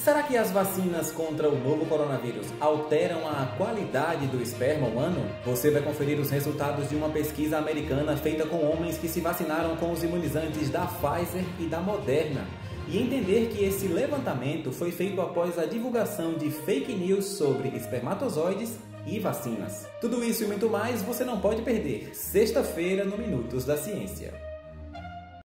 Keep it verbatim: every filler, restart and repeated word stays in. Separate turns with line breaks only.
Será que as vacinas contra o novo coronavírus alteram a qualidade do esperma humano? Você vai conferir os resultados de uma pesquisa americana feita com homens que se vacinaram com os imunizantes da Pfizer e da Moderna e entender que esse levantamento foi feito após a divulgação de fake news sobre espermatozoides e vacinas. Tudo isso e muito mais você não pode perder, sexta-feira no Minutos da Ciência.